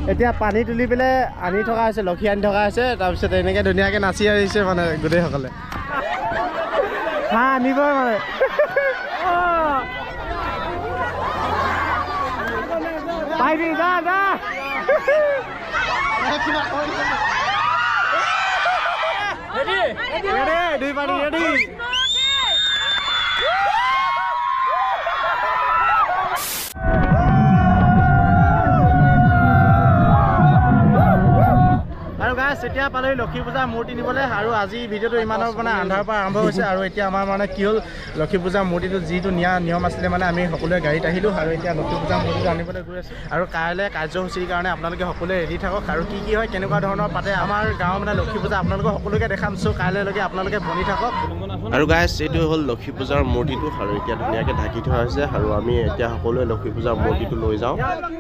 এতিয়া পানী তুলি পেলাই আনি থকা হৈছে লক্ষী আনি থকা হৈছে তাৰপিছত এনেকৈ ধুনীয়াকৈ নাচি আহিছে মানে গোটেইসকলে হাঁহ আনিবই মানে পাইবি যা যা দুই পানী ৰেডি আৰু গাইছ এতিয়া পালেহি লক্ষী পূজাৰ মূৰ্তি নিবলৈ আৰু আজি ভিডিঅ'টো ইমানৰ মানে আন্ধাৰৰ পৰা আৰম্ভ হৈছে আৰু এতিয়া আমাৰ মানে কি হ'ল লক্ষী পূজাৰ মূৰ্তিটো যিটো নিয়ম আছিলে মানে আমি সকলোৱে গাড়ীত আহিলোঁ আৰু এতিয়া লক্ষী পূজাৰ মূৰ্তিটো আনিবলৈ গৈ আছোঁ আৰু কাইলৈ কাৰ্যসূচীৰ কাৰণে আপোনালোকে সকলোৱে ৰেডি থাকক আৰু কি হয় কেনেকুৱা ধৰণৰ পাতে আমাৰ গাঁৱৰ মানে লক্ষী পূজা আপোনালোকক সকলোকে দেখাম চ' কাইলৈকে আপোনালোকে বনি থাকক আৰু গাইছ এইটো হ'ল লক্ষী পূজাৰ মূৰ্তিটো আৰু এতিয়া ধুনীয়াকৈ ঢাকি থোৱা হৈছে আৰু আমি এতিয়া সকলোৱে লক্ষী পূজাৰ মূৰ্তিটো লৈ যাওঁ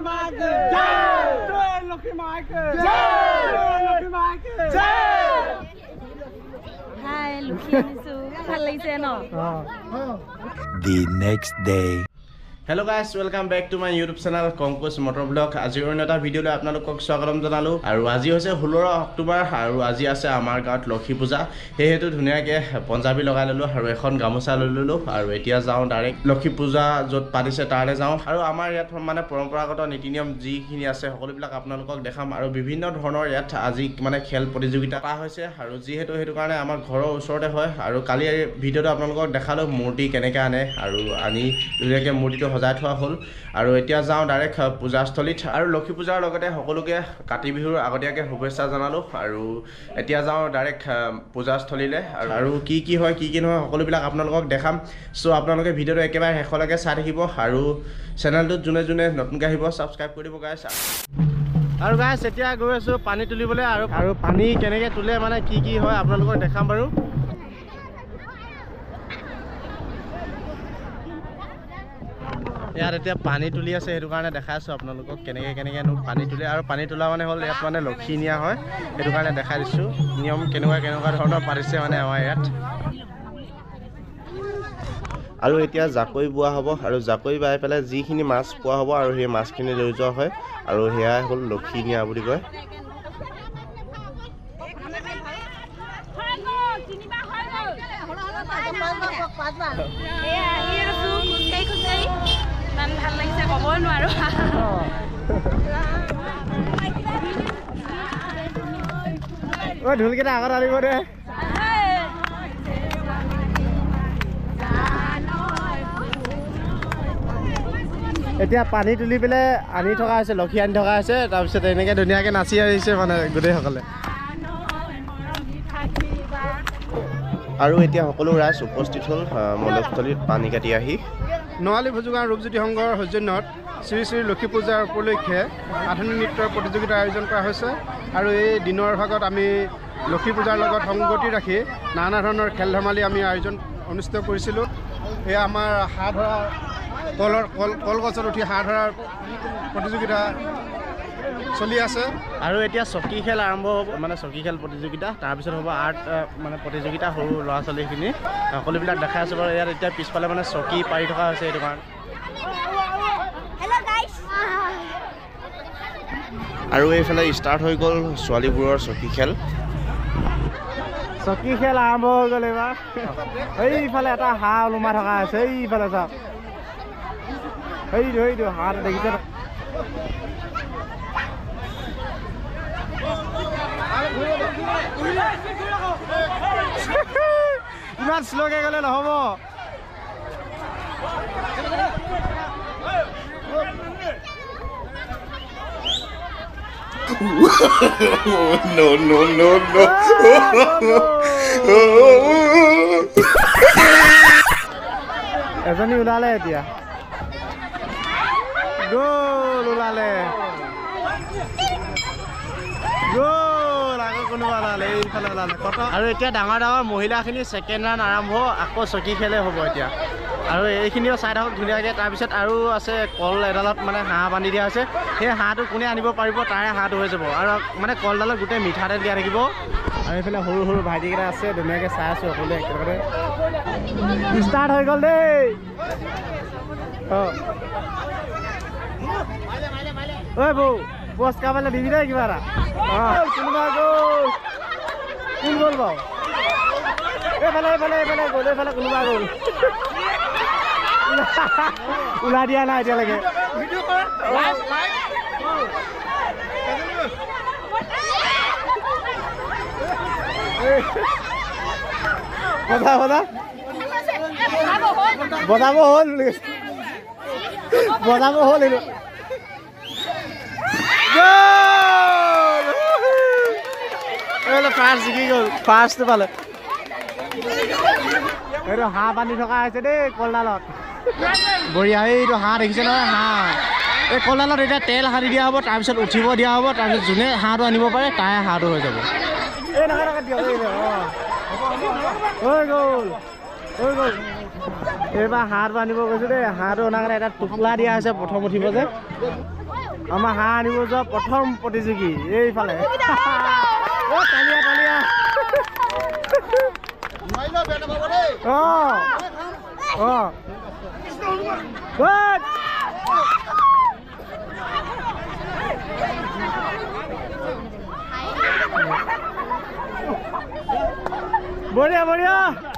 The next day. Hello guys, welcome back to my YouTube channel Concourse Motor Vlog. আজি অন্য এটা ভিডিঅ'লৈ আপোনালোকক স্বাগতম জনালোঁ আৰু আজি হৈছে 16 অক্টোবৰ আৰু আজি আছে আমাৰ গাঁৱত লক্ষী পূজা সেয়েহেতু ধুনীয়াকৈ পঞ্জাবী লগাই ল'লোঁ আৰু এখন গামোচা লৈ ল'লোঁ আৰু এতিয়া যাওঁ ডাইৰেক্ট লক্ষী পূজা য'ত পাতিছে তালৈ যাওঁ আৰু আমাৰ ইয়াত মানে পৰম্পৰাগত নীতি নিয়ম যিখিনি আছে সকলোবিলাক আপোনালোকক দেখাম আৰু বিভিন্ন ধৰণৰ ইয়াত আজি মানে খেল প্ৰতিযোগিতা কৰা হৈছে আৰু যিহেতু সেইটো কাৰণে আমাৰ ঘৰৰ ওচৰতে হয় আৰু কালি ভিডিঅ'টো আপোনালোকক দেখালোঁ মূৰ্তি কেনেকৈ আনে আৰু আনি ধুনীয়াকৈ মূৰ্তিটো সজাই থোৱা হ'ল আৰু এতিয়া যাওঁ ডাইৰেক্ট পূজাস্থলীত আৰু লক্ষী পূজাৰ লগতে সকলোকে কাতি বিহুৰ আগতীয়াকৈ শুভেচ্ছা জনালোঁ আৰু এতিয়া যাওঁ ডাইৰেক্ট পূজাস্থলীলৈ আৰু কি হয় কি নহয় সকলোবিলাক আপোনালোকক দেখাম চ' আপোনালোকে ভিডিঅ'টো একেবাৰে শেষলৈকে চাই থাকিব আৰু চেনেলটোত যোনে যোনে নতুনকৈ আহিব ছাবস্ক্ৰাইব কৰি দিব গাইছ আৰু গাইছ এতিয়া গৈ আছোঁ পানী তুলিবলৈ আৰু পানী কেনেকৈ তোলে মানে কি হয় আপোনালোকক দেখাম বাৰু ইয়াত এতিয়া পানী তুলি আছে সেইটো কাৰণে দেখাই আছোঁ আপোনালোকক কেনেকৈনো পানী তুলে আৰু পানী তোলা মানে হ'ল ইয়াত মানে লক্ষী নিয়া হয় সেইটো কাৰণে দেখাই দিছোঁ নিয়ম কেনেকুৱা ধৰণৰ পাতিছে মানে আমাৰ ইয়াত আৰু এতিয়া জাকৈ বোৱা হ'ব আৰু জাকৈ বাই পেলাই যিখিনি মাছ পোৱা হ'ব আৰু সেই মাছখিনি লৈ যোৱা হয় আৰু সেয়াই হ'ল লক্ষী নিয়া বুলি কয় ভাল লাগিছে ক'বই নোৱাৰো ঢোলকেইটা আগত আনিব দে এতিয়া পানী তুলি পেলাই আনি থকা হৈছে লক্ষী আনি থকা হৈছে তাৰপিছত এনেকৈ ধুনীয়াকৈ নাচি আহিছে মানে গোটেইসকলে আৰু এতিয়া সকলো ৰাইজ উপস্থিত হ'ল মণ্ডপস্থলীত পানী কাটি আহি নৱালী ভোজোগাঁও ৰূপজ্যোতি সংঘৰ সৌজন্যত শ্ৰী শ্ৰী লক্ষী পূজাৰ উপলক্ষে আধুনিক নৃত্যৰ প্ৰতিযোগিতা আয়োজন কৰা হৈছে আৰু এই দিনৰ ভাগত আমি লক্ষী পূজাৰ লগত সংগতি ৰাখি নানা ধৰণৰ খেল ধেমালি আমি অনুষ্ঠিত কৰিছিলোঁ এয়া আমাৰ হাঁহ ধৰা কলগছত উঠি হাঁহ ধৰাৰ প্ৰতিযোগিতা চলি আছে আৰু এতিয়া চকী খেল আৰম্ভ হ'ব মানে চকী খেল প্ৰতিযোগিতা তাৰপিছত হ'ব আৰ্ট মানে প্ৰতিযোগিতা সৰু ল'ৰা ছোৱালীখিনি সকলোবিলাক দেখাই আছোঁ বাৰু ইয়াত এতিয়া পিছফালে মানে চকী পাৰি থকা হৈছে এইটো কাৰণে আৰু এইফালে ষ্টাৰ্ট হৈ গ'ল ছোৱালীবোৰৰ চকী খেল আৰম্ভ হৈ গ'ল এইবাৰ এইফালে এটা হাঁহ ওলোমাই থকা আছে এইফালে চাওক সেইটো হাঁহ দেখিছে ইমান শ্ল'কে গ'লে নহ'ব no এজনী ওলালে এতিয়া গ'ল ওলালে কোনোবা ওলালে এইফালে ওলালে আৰু এতিয়া ডাঙৰ মহিলাখিনি ছেকেণ্ড ৰাউণ্ড আৰম্ভ আকৌ চকী খেলে হ'ব এতিয়া আৰু এইখিনিও চাই থাকক ধুনীয়াকৈ তাৰপিছত আৰু আছে কল এডালত মানে হাঁহ বান্ধি দিয়া হৈছে সেই হাঁহটো কোনে আনিব পাৰিব তাৰে হাঁহটো হৈ যাব আৰু মানে কলডালত গোটেই মিঠাতেল দিয়া থাকিব আৰু এইফালে সৰু ভাইটিকেইটা আছে ধুনীয়াকৈ চাই আছোঁ সকলোৱে একেলগে ষ্টাৰ্ট হৈ গ'ল দেই ঐ বৌ পুৰস্কাৰ পালে দিবি দেই কিবা এটা কোনোবা গ'ল কোন গ'ল বাৰু এইফালে গ'ল এইফালে কোনোবা গ'ল ওলাই দিয়া নাই এতিয়ালৈকে বজাব হ'ল বুলি কৈছে বজাব হ'ল এইটো ফাৰ্ষ্ট জিকি গ'ল ফাৰ্ষ্টটো পালে এইটো হাঁহ বান্ধি থকা হৈছে দেই কলডালত বঢ়িয়া এইটো হাঁহ দেখিছে নহয় হাঁহ এই কলডালত এতিয়া তেল সানি দিয়া হ'ব তাৰপিছত উঠিব দিয়া হ'ব তাৰপিছত যোনে হাঁহটো আনিব পাৰে তাই হাঁহটো হৈ যাব হৈ গ'ল এইবাৰ হাঁহটো আনিব গৈছোঁ দেই হাঁহটো অনাৰ কাৰণে এটা টোপোলা দিয়া হৈছে প্ৰথম উঠিব যে আমাৰ হাঁহ আনিব যোৱা প্ৰথম প্ৰতিযোগী এইফালে বঢ়িয়া বঢ়িয়া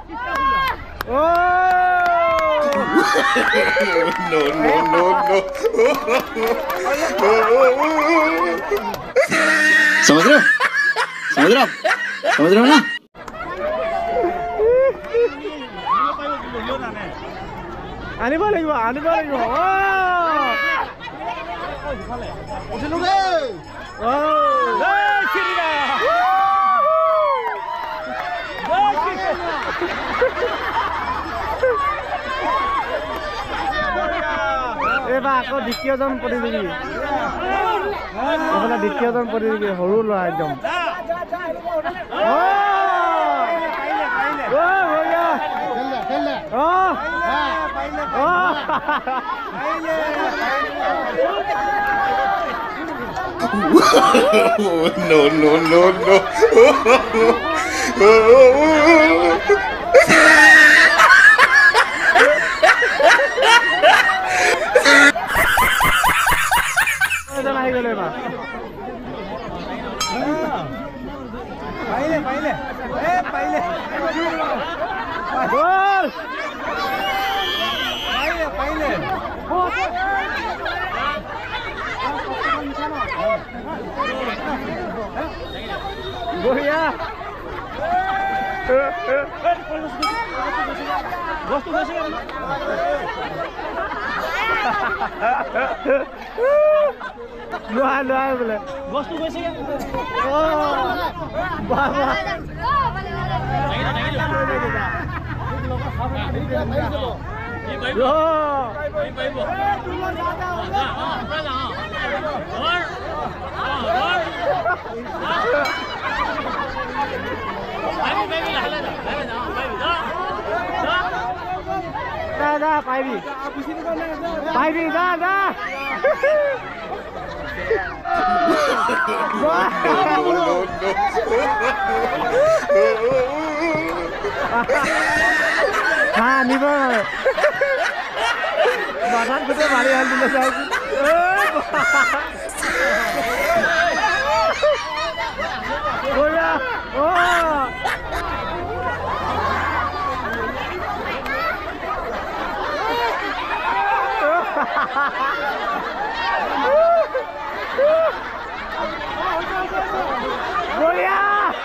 समझ रहे हो ना আনিব লাগিব এইবাৰ আকৌ দ্বিতীয়জন প্ৰতিযোগী এইফালে দ্বিতীয়জন প্ৰতিযোগী সৰু ল'ৰা একদম বঢ়িয়া বস্তু গৈছে লোৱা বোলে বস্তু গৈছে পাইবি যা আনিব বাধাত গোটেই মাৰি আন দিলে বঢ়িয়া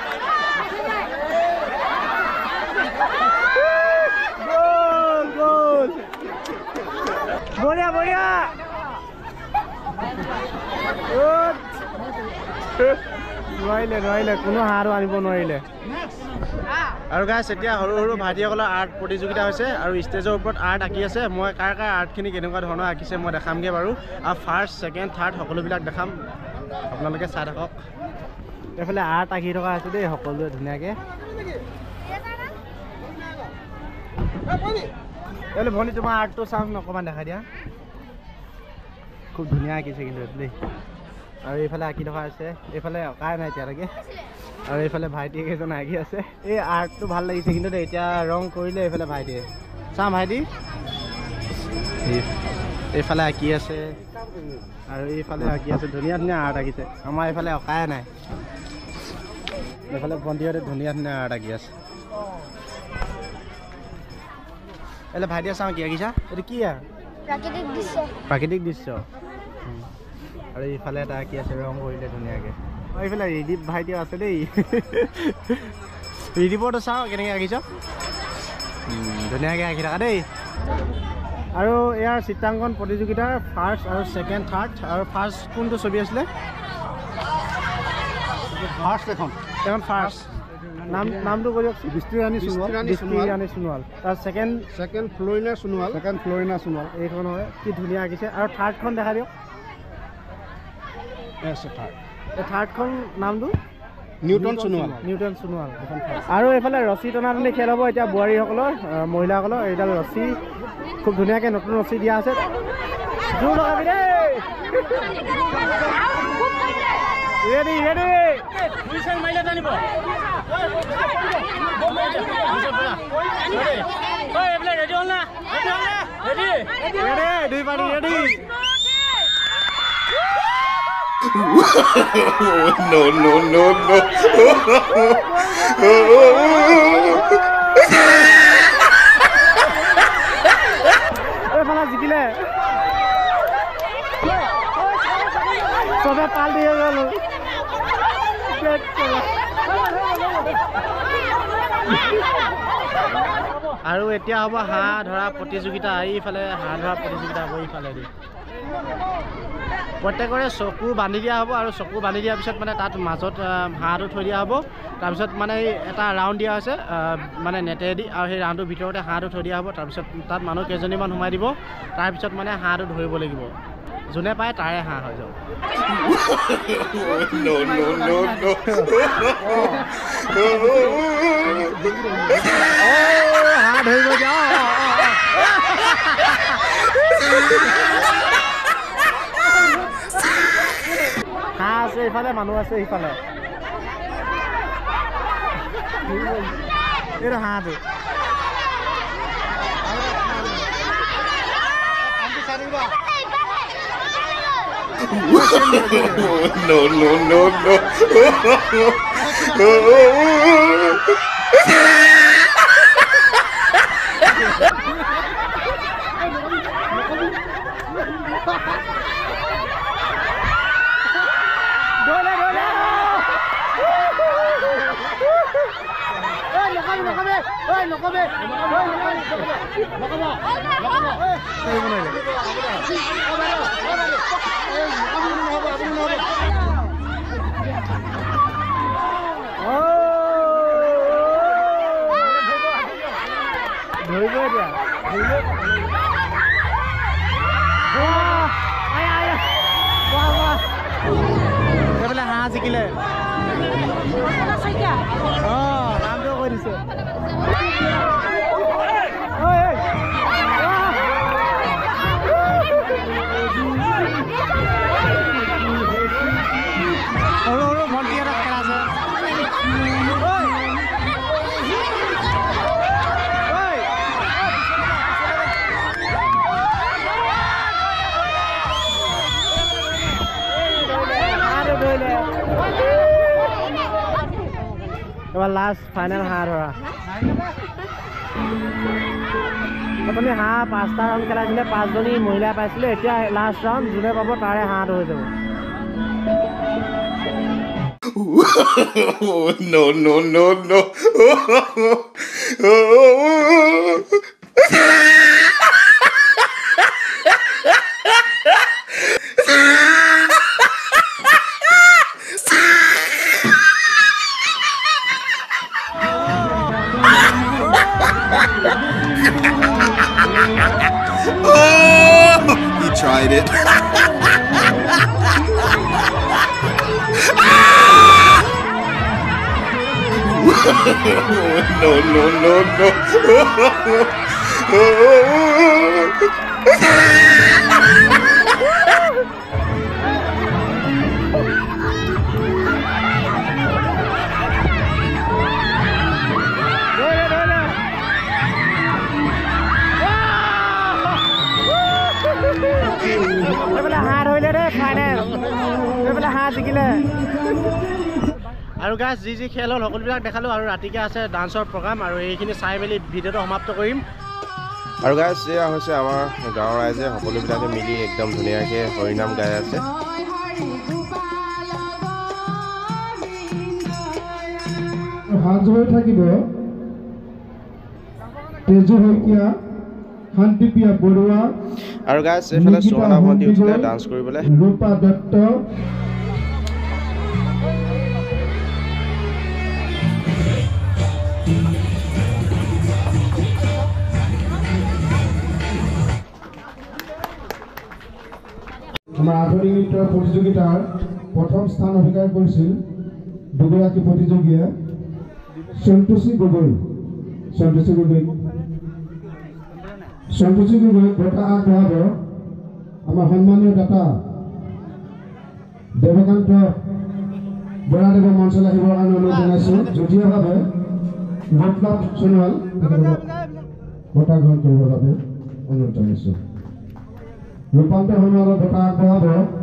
বঢ়িয়া বঢ়িয়া নোৱাৰিলে কোনো হাৰো আনিব নোৱাৰিলে আৰু গাইছ এতিয়া সৰু সৰু ভাইটিসকলৰ আৰ্ট প্ৰতিযোগিতা হৈছে আৰু ষ্টেজৰ ওপৰত আৰ্ট আঁকি আছে মই কাৰ আৰ্টখিনি কেনেকুৱা ধৰণৰ আঁকিছে মই দেখামগৈ বাৰু আৰু ফাৰ্ষ্ট ছেকেণ্ড থাৰ্ড সকলোবিলাক দেখাম আপোনালোকে চাই থাকক এইফালে আৰ্ট আঁকি থকা আছে দেই সকলোৱে ধুনীয়াকৈ এইফালে ভনী তোমাৰ আৰ্টটো চাম অকণমান দেখাই দিয়া খুব ধুনীয়া আঁকিছে কিন্তু দেই আৰু এইফালে আঁকি থকা আছে এইফালে অঁকাই নাই এতিয়ালৈকে আৰু এইফালে ভাইটি কেইজন আঁকি আছে এই আৰ্টটো ভাল লাগিছে কিন্তু এতিয়া ৰং কৰিলে এইফালে ভাইটিয়ে চাম ভাইটি এইফালে আঁকি আছে আৰু এইফালে আঁকি আছে ধুনীয়া ধুনীয়া আৰ্ট আঁকিছে আমাৰ এইফালে অঁকাই নাই এইফালে ভণ্টিহঁতে ধুনীয়া ধুনীয়া আৰ্ট আঁকি আছে এলে ভাইটিয়ে চাওঁ কি আঁকিছা এইটো কি আৰু প্ৰাকৃতিক দৃশ্য আৰু এইফালে এটা আঁকি আছে ৰং কৰিলে ধুনীয়াকৈ এইফালে ৰিদীপ ভাইটিও আছে দেই ৰিদীপৰটো চাওঁ কেনেকৈ আঁকিছ ধুনীয়াকৈ আঁকি থাকা দেই আৰু ইয়াৰ চিত্ৰাংকন প্ৰতিযোগিতাৰ ফাৰ্ষ্ট আৰু ছেকেণ্ড থাৰ্ড আৰু ফাৰ্ষ্ট কোনটো ছবি আছিলে ফাৰ্ষ্ট এখন ফাৰ্ষ্ট নামটো কৈ দিয়কচোন দৃষ্টিৰাণী সোণোৱাল তাৰ ছেকেণ্ড ফ্লৰিনা সোণোৱাল এইখন হয় কি ধুনীয়া আঁকিছে আৰু থাৰ্ডখন দেখা দিয়ক থাৰ্ডখন নামটো নিউটন সোণোৱাল আৰু এইফালে ৰছী টনাটনি খেল হ'ব এতিয়া বোৱাৰীসকলৰ মহিলাসকলৰ এইডাল ৰছী খুব ধুনীয়াকৈ নতুন ৰছী দিয়া আছে জোৰ লগাবি দেই ৰেডি দুই পাৰি ৰেডি no. এইফালে জিকিলে চবে পাল দিয়ে গ'ল আৰু এতিয়া হ'ব হাঁহ ধৰা প্ৰতিযোগিতা এইফালে হাঁহ ধৰা প্ৰতিযোগিতা হ'ব এইফালেদি প্ৰত্যেকৰে চকু বান্ধি দিয়া হ'ব আৰু চকু বান্ধি দিয়াৰ পিছত মানে তাত মাজত হাঁহটো থৈ দিয়া হ'ব তাৰপিছত মানে এটা ৰাউণ্ড দিয়া হৈছে মানে নেটেদি আৰু সেই ৰাউণ্ডটোৰ ভিতৰতে হাঁহটো থৈ দিয়া হ'ব তাৰপিছত তাত মানুহ কেইজনীমান সোমাই দিব তাৰপিছত মানে হাঁহটো ধৰিব লাগিব যোনে পায় তাৰে হাঁহ হৈ যাব হাঁহ ধৰিব যাওঁ হাঁহ আছে এইফালে মানুহ আছে এইফালে এইটো হাঁহটো no. হাঁহ জিকিলে নামটো কৈ দিছে সৰু সৰু ভণ্টি এটা খেলা আছে এবার লাস্ট ফাইনাল হাঁহ ধরা প্রথমে হাঁহ 5টা রাউন্ড খেলাইছিলে 5জনী মহিলা পাইছিলে এতিয়া লাস্ট রাউন্ড যোনে পাব তাৰে হাঁহ হৈ যাব no. He tried it. No. জিকিলে আৰু গাইজ যি খেল হ'ল সকলোবিলাক দেখালোঁ আৰু ৰাতিকে আছে ডান্সৰ প্ৰগ্ৰাম আৰু এইখিনি চাই মেলি ভিডিঅ'টো সমাপ্ত কৰিম আৰু গাইজ এয়া হৈছে আমাৰ গাঁৱৰ ৰাইজে সকলোবিলাকে মিলি একদম ধুনীয়াকৈ হৰিনাম গাই আছে হাত হৈ থাকিব তেজু শইকীয়া শান্তিপ্ৰিয়া বৰুৱা আৰু গাইজ এইফালে সুহানা ভণ্টি উঠিলে ডান্স কৰিবলৈ ৰূপা দত্ত আমাৰ আধুনিক নৃত্যৰ প্ৰতিযোগিতাৰ প্ৰথম স্থান অধিকাৰ কৰিছিল দুগৰাকী প্ৰতিযোগীয়ে সন্তোষী গগৈ বঁটা আগবঢ়াব আমাৰ সন্মানীয় দাতা দেৱকান্ত বৰাদেৱৰ মঞ্চলৈ আহিবৰ কাৰণে অনুৰোধ জনাইছোঁ যুটীয়াভাৱে বিপ্লৱ সোণোৱাল বঁটা গ্ৰহণ কৰিবৰ বাবে অনুৰোধ জনাইছোঁ ৰূপান্তৰ সোণোৱালৰ বঁটা আগবঢ়াব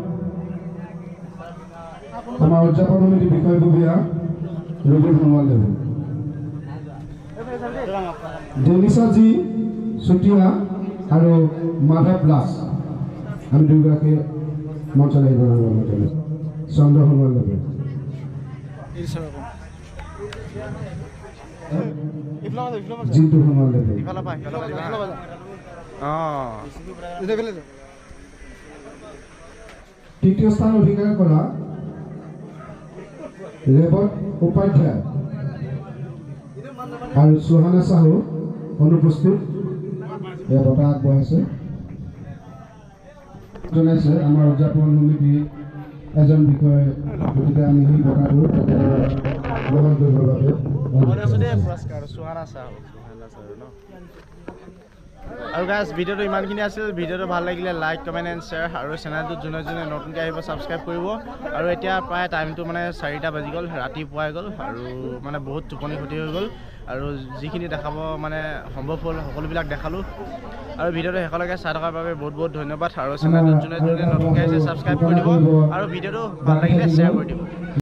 আমাৰ উদযাপন সমিতিৰ বিষয়ববীয়া ৰবি সোণোৱাল দেৱ ডেনিচাজী চুতীয়া আৰু মাধৱ দাস আমি দুয়োগৰাকী মঞ্চলৈ আহিব চন্দ্ৰ সোণোৱাল দেৱ জিন্তু সোণোৱাল দেৱ তৃতীয় স্থান অধিকাৰ কৰা ৰেৱত উপাধ্যায় আৰু সুহানা সাহু অনুপস্থিত এই বঁটা আগবঢ়াইছে জনাইছে আমাৰ উদযাপন সমিতিৰ এজন বিষয় গতিকে আমি সেই বঁটাটো গ্ৰহণ কৰিবৰ বাবে আৰু গাইজ ভিডিঅ'টো ইমানখিনি আছিল ভিডিঅ'টো ভাল লাগিলে লাইক কমেণ্ট এণ্ড শ্বেয়াৰ আৰু চেনেলটোত যোনে যোনে নতুনকৈ আহিব ছাবস্ক্ৰাইব কৰিব আৰু এতিয়া প্ৰায় টাইমটো মানে 4টা বাজি গ'ল ৰাতিপুৱাই গ'ল আৰু মানে বহুত টোপনি ক্ষতি হৈ গ'ল আৰু যিখিনি দেখাব মানে সম্ভৱ হ'ল সকলোবিলাক দেখালোঁ আৰু ভিডিঅ'টো শেষলৈকে চাই থকাৰ বাবে বহুত বহুত ধন্যবাদ আৰু চেনেলটোত যোনে যোনে নতুনকৈ আহিছে ছাবস্ক্ৰাইব কৰি দিব আৰু ভিডিঅ'টো ভাল লাগিলে শ্বেয়াৰ কৰি দিব